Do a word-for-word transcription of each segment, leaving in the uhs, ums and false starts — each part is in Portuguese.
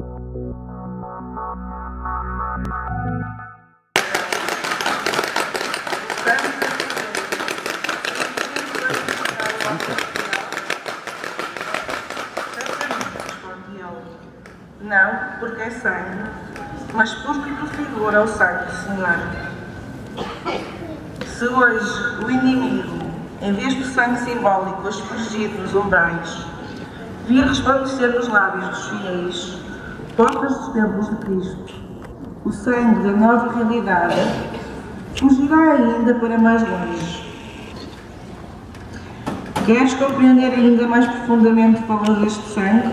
Não porque é sangue, mas porque prefigura o sangue do Senhor. Se hoje o inimigo, em vez do sangue simbólico aspergido nos umbrais, vir resplandecer nos lábios dos fiéis, portas dos templos de Cristo, o sangue da nova realidade fugirá ainda para mais longe. Queres compreender ainda mais profundamente o valor deste sangue?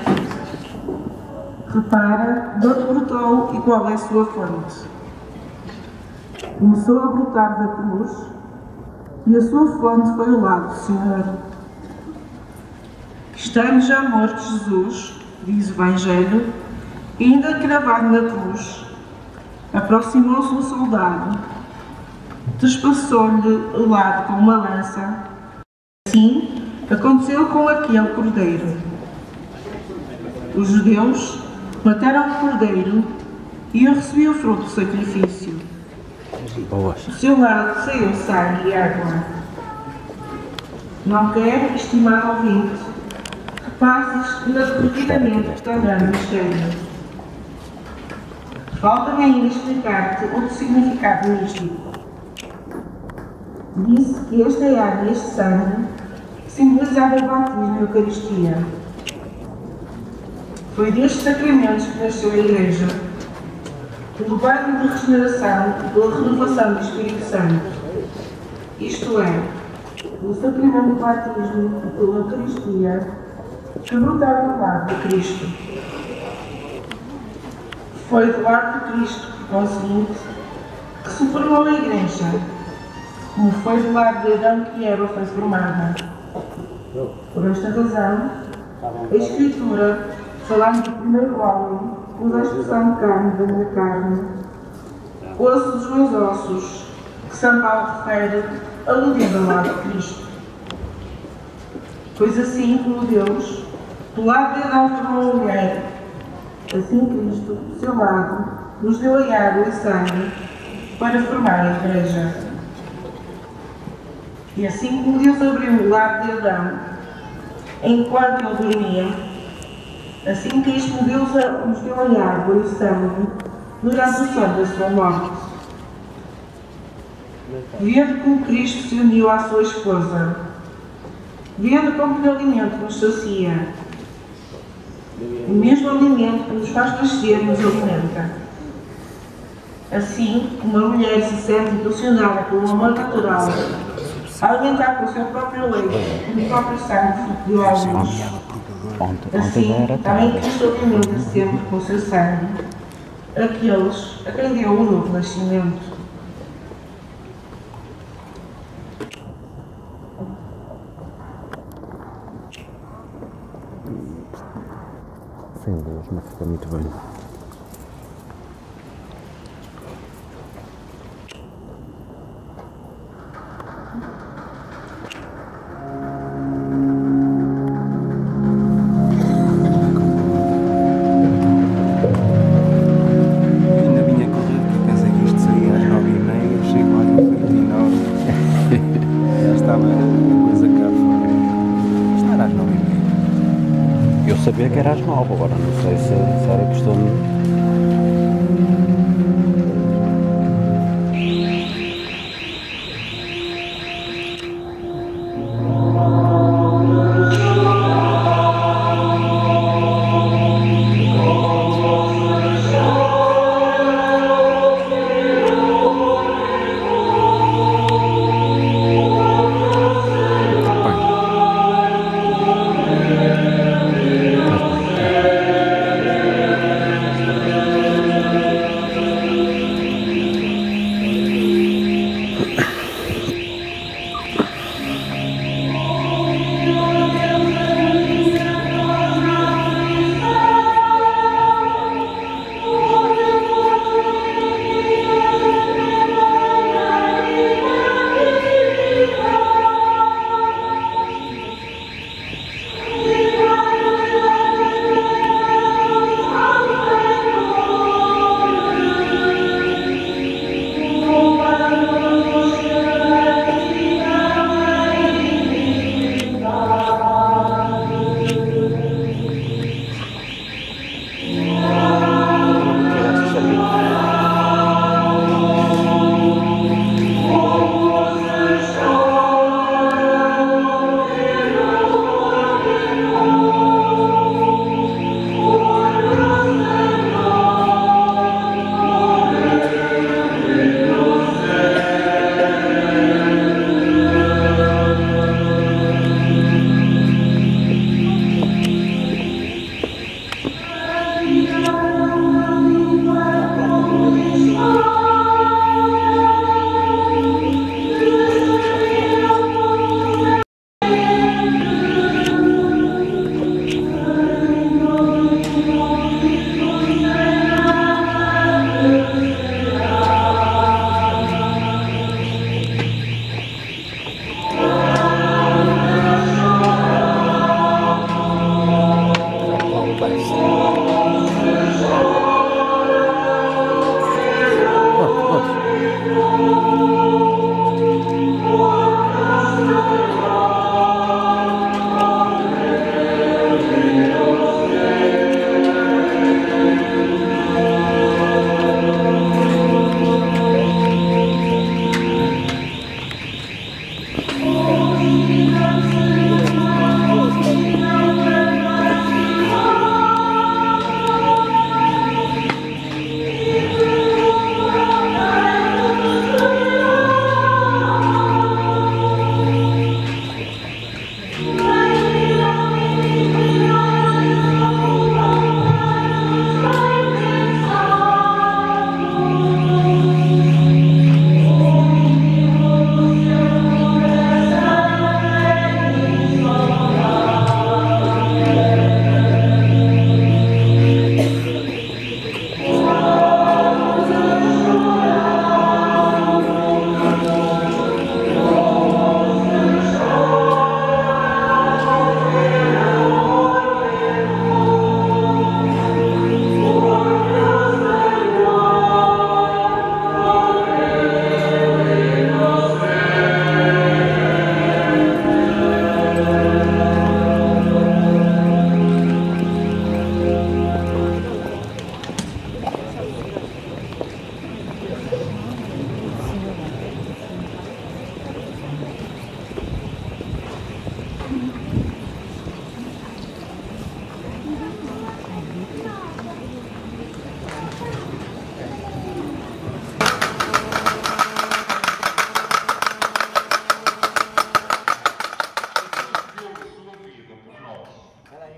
Repara de onde brotou e qual é a sua fonte. Começou a brotar da cruz e a sua fonte foi o lado do Senhor. Estando já morto Jesus, diz o Evangelho, e ainda cravado na cruz, aproximou-se um soldado, trespassou-lhe o lado com uma lança. Assim aconteceu com aquele cordeiro. Os judeus mataram o cordeiro e eu recebi o fruto do sacrifício. Do seu lado saiu sangue e água. Não quero, estimado ouvinte, que passes inadvertidamente por tão grande mistério. Falta-me ainda explicar-te outro significado místico. Disse que esta água e este sangue simbolizava o batismo e a Eucaristia. Foi destes sacramentos que nasceu a Igreja, pelo banho de regeneração e pela renovação do Espírito Santo. Isto é, pelo sacramento do batismo e pela Eucaristia, que brotaram do lado de Cristo. Foi do lado de Cristo, por conseguinte, que se formou a Igreja, como foi do lado de Adão que Eva foi formada. Por esta razão, a Escritura, falando do primeiro homem, usa a expressão carne da minha carne, osso dos meus ossos, que São Paulo refere, aludindo ao lado de Cristo. Pois assim como Deus, do lado de Adão formou a mulher, assim Cristo, do seu lado, nos deu a água e sangue para formar a Igreja. E assim como Deus abriu o lado de Adão, enquanto ele dormia, assim Cristo Deus nos deu a água e o sangue durante o sono da sua morte. Vendo como Cristo se uniu à sua esposa, vendo como que o alimento nos sacia, o mesmo alimento que nos faz nascer nos alimenta. Assim, uma mulher se sente impulsionada pelo amor natural a alimentar com o seu próprio leite e o próprio sangue fruto de ovos. Assim, também Cristo alimenta sempre com o seu sangue aqueles a quem deu o novo nascimento. Sem Deus, mas fica muito bem. Sabia que era às nove, agora não sei se, se era costume.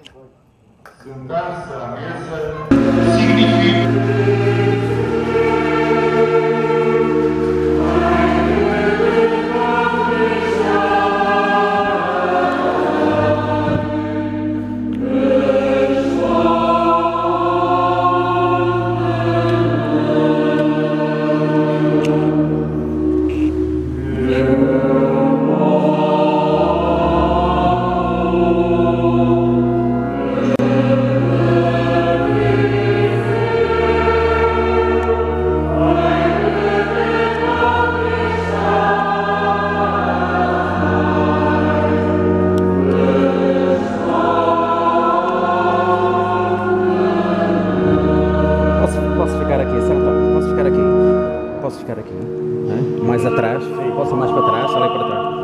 Sentar-se à mesa significa... Posso ficar aqui, certo? Posso ficar aqui? Posso ficar aqui? Né? Mais atrás? Posso ir mais para trás? Ali para trás?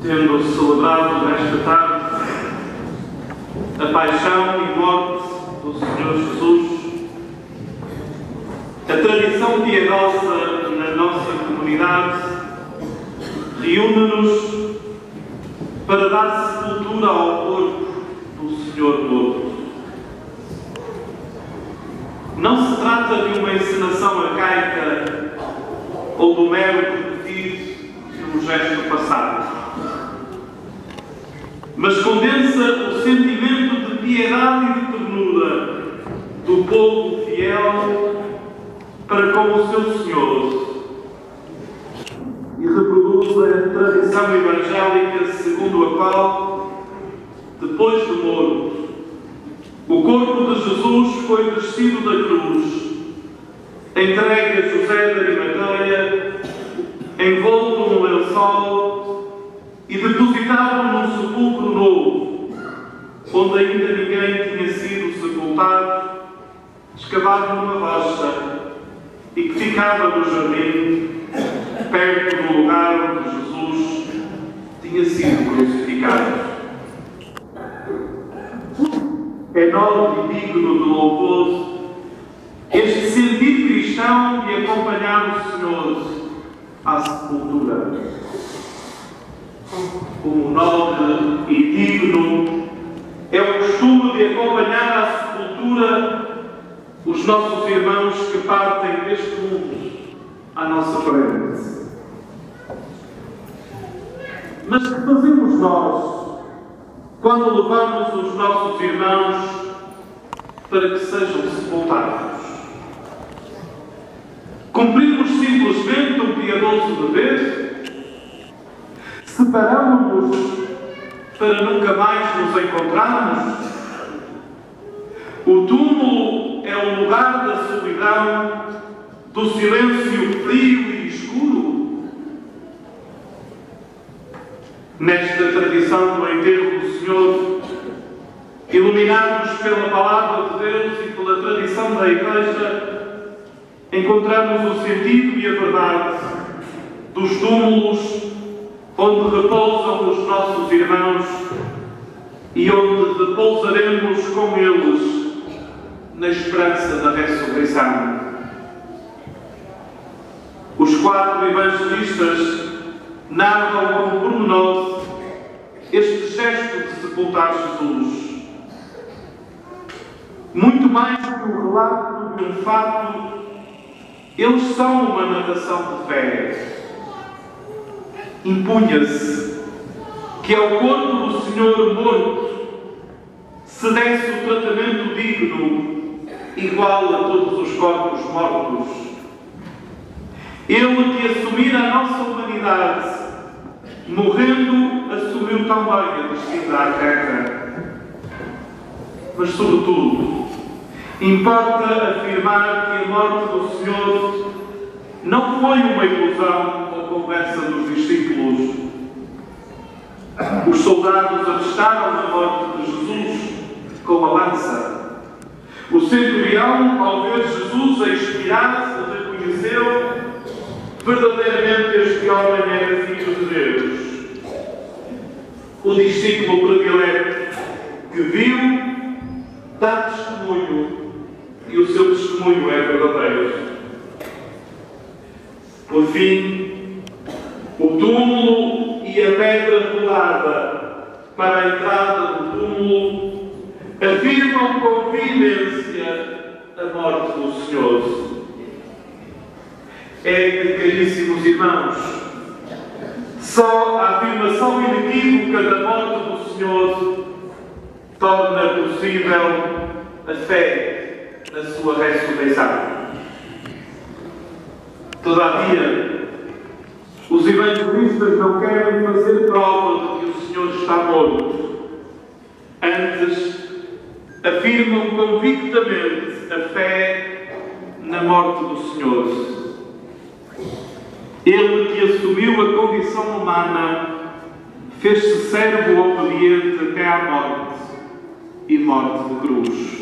tendo celebrado nesta tarde a paixão e morte do Senhor Jesus, a tradição piedosa na nossa comunidade reúne-nos para dar sepultura ao corpo do Senhor morto. Não se trata de uma encenação arcaica ou do mero repetir de um gesto passado, mas condensa o sentimento de piedade e de ternura do povo fiel para com o seu Senhor e reproduz a tradição evangélica segundo a qual, depois do morto, o corpo de Jesus foi descido da cruz, entregue a José de Arimateia, envolto num lençol e depositado num sepulcro novo, onde ainda ninguém tinha sido sepultado, escavado numa rocha e que ficava no jardim, perto do lugar onde Jesus tinha sido crucificado. É nobre e digno de louvor este sentir cristão de acompanhar o Senhor à sepultura. Como nobre e digno é o costume de acompanhar à sepultura os nossos irmãos que partem deste mundo à nossa frente. Mas que fazemos nós quando levamos os nossos irmãos para que sejam sepultados? Cumprimos simplesmente um piedoso dever? Separamos-nos para nunca mais nos encontrarmos? O túmulo é o lugar da solidão, do silêncio frio e escuro? Nesta tradição do enterro do Senhor, iluminados pela palavra de Deus e pela tradição da Igreja, encontramos o sentido e a verdade dos túmulos onde repousam os nossos irmãos e onde repousaremos com eles na esperança da ressurreição. Os quatro evangelistas narram com pormenor este gesto de sepultar Jesus. Muito mais que um relato de um fato, eles são uma narração de fé. Impunha-se que ao corpo do Senhor morto se desse o tratamento digno, igual a todos os corpos mortos. Ele que assumira a nossa humanidade, morrendo, assumiu também a descida à terra. Mas, sobretudo, importa afirmar que a morte do Senhor não foi uma ilusão ou conversa dos discípulos. Os soldados atestaram a morte de Jesus com a lança. O centurião, ao ver Jesus a expirar, reconheceu: verdadeiramente este homem era filho de Deus. O discípulo predileto que viu dá testemunho e o seu testemunho é verdadeiro. Por fim, o túmulo e a pedra rolada para a entrada do túmulo afirmam com veemência a morte do Senhor. É que, caríssimos irmãos, só a afirmação inequívoca da morte do Senhor torna possível a fé na sua ressurreição. Todavia, os evangelistas não querem fazer prova de que o Senhor está morto. Antes, afirmam convictamente a fé na morte do Senhor. Ele que assumiu a condição humana, fez-se servo obediente até à morte e morte de cruz.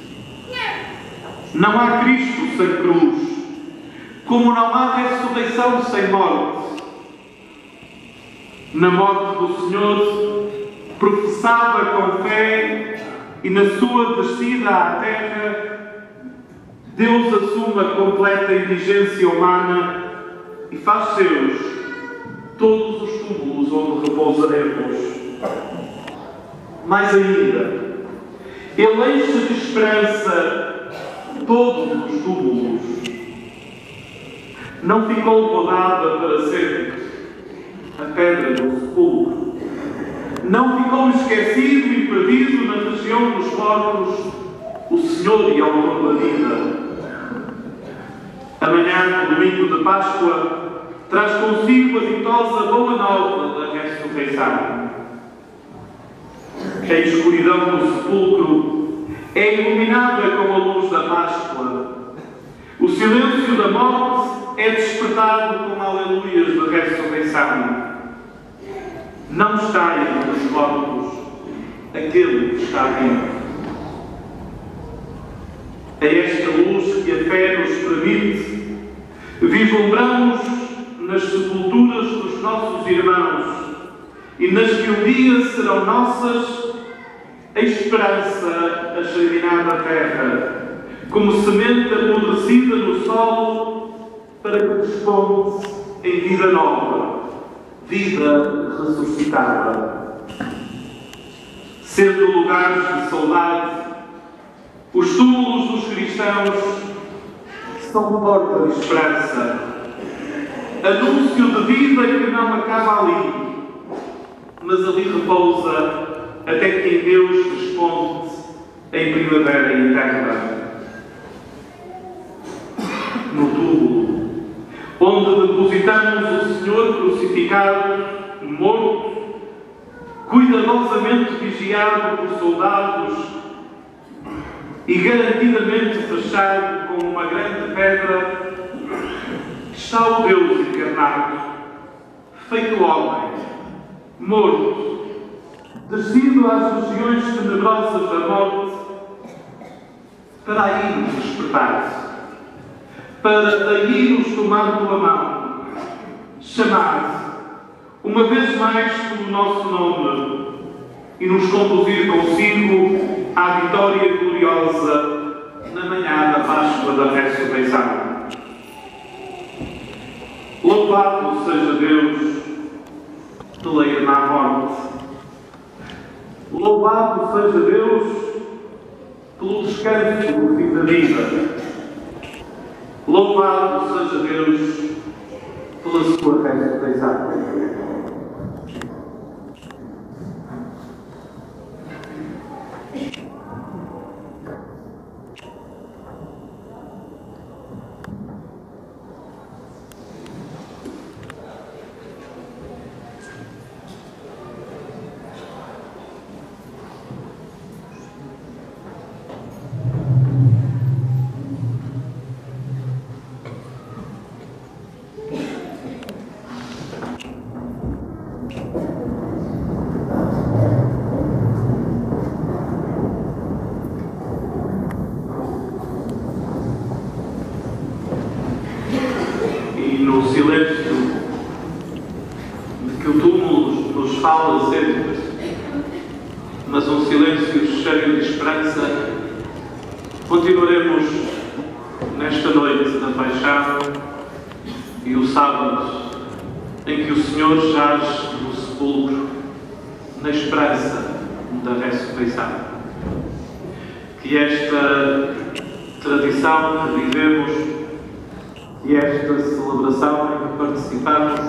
Não há Cristo sem cruz, como não há ressurreição sem morte. Na morte do Senhor, professava com fé e na sua descida à terra, Deus assume a completa indigência humana e faz seus todos os túmulos onde repousaremos. Mais ainda, Ele enche de esperança todos os túmulos. Não ficou podada para sempre a pedra do sepulcro. Não ficou esquecido e perdido na região dos mortos o Senhor e Autor da vida. Amanhã, no domingo de Páscoa, traz consigo a ditosa boa nova da ressurreição. A escuridão do sepulcro é iluminada com a luz da Páscoa. O silêncio da morte é despertado com aleluias de ressurreição. Não está entre os mortos aquele que está vivo. É esta luz que a fé nos permite vislumbramos nas sepulturas dos nossos irmãos e nas que um dia serão nossas a esperança a germinar na terra, como semente apodrecida no solo para que desponte em vida nova, vida ressuscitada. Sendo lugares de saudade, os túmulos dos cristãos são porta de esperança, anúncio de vida que não acaba ali, mas ali repousa até que em Deus desponte em primavera eterna. No túmulo, onde depositamos o Senhor crucificado, morto, cuidadosamente vigiado por soldados e garantidamente fechado com uma grande pedra, está o Deus encarnado, feito homem, morto, descido às regiões tenebrosas da morte, para aí nos despertar, para daí nos tomar pela mão, chamar uma vez mais pelo nosso nome e nos conduzir consigo à vitória gloriosa na manhã da Páscoa da Ressurreição. Louvado seja Deus pela irmã morte. Louvado seja Deus pelo descanso do fim da vida. Louvado seja Deus pela sua ressurreição. Continuaremos nesta noite da Paixão e o sábado em que o Senhor jaz no sepulcro na esperança da ressurreição. Que esta tradição que vivemos, que esta celebração em que participamos,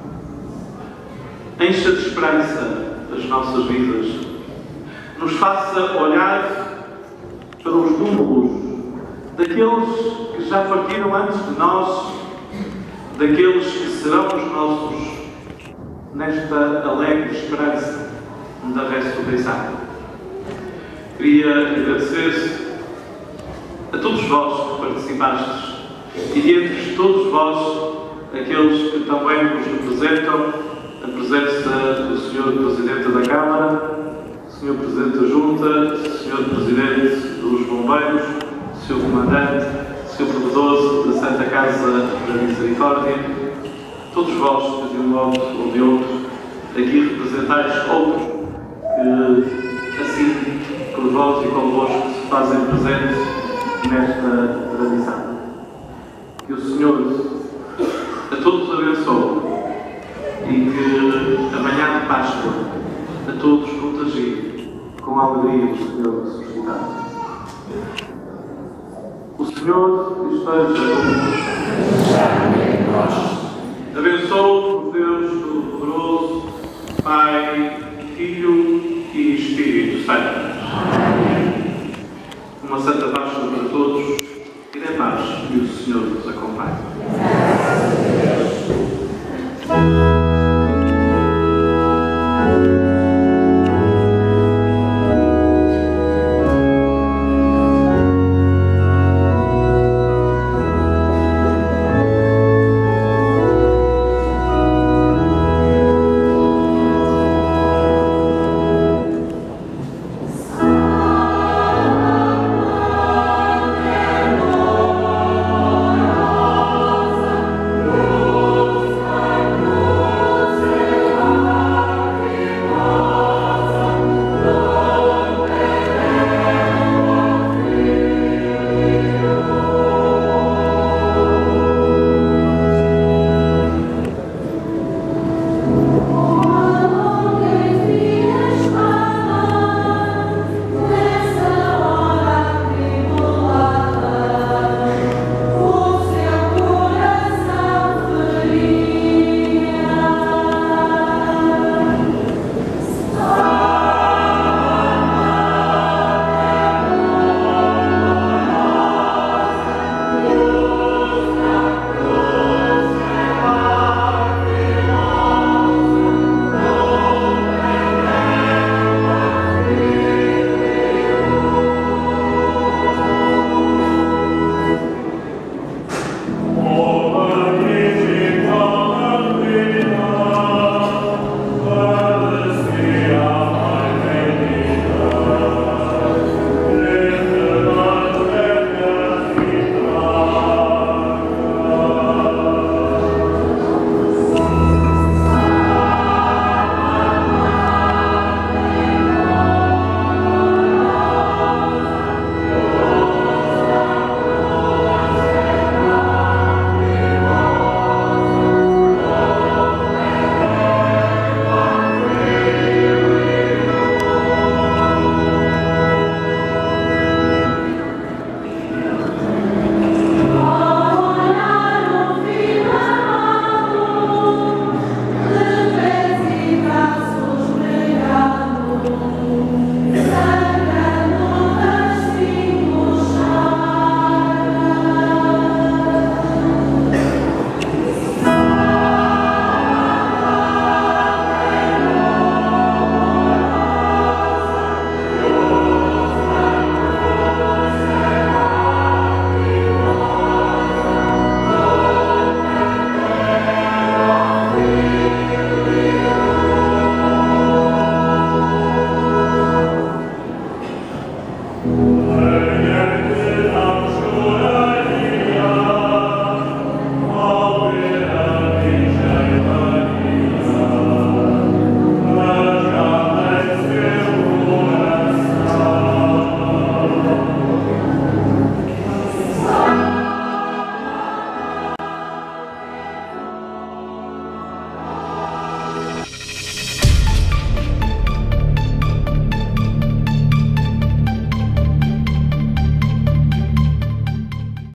encha de esperança as nossas vidas, nos faça olhar para os túmulos daqueles que já partiram antes de nós, daqueles que serão os nossos nesta alegre esperança da ressurreição. Queria agradecer a todos vós que participastes e dentre todos vós aqueles que também nos representam, a presença do senhor Presidente da Câmara, senhor Presidente da Junta, senhor Presidente dos Bombeiros, senhor Comandante, senhor Provedor da Santa Casa da Misericórdia, todos vós que de um modo ou de outro aqui representais outros que, assim, por vós e convosco, se fazem presentes nesta tradição. Que o Senhor a todos abençoe e que amanhã de Páscoa a todos contagie com a alegria do Senhor ressuscitado. O Senhor esteja convosco. Abençoe-vos Deus Todo-Poderoso, Pai, Filho e Espírito Santo. Uma santa Páscoa para todos e da paz que o Senhor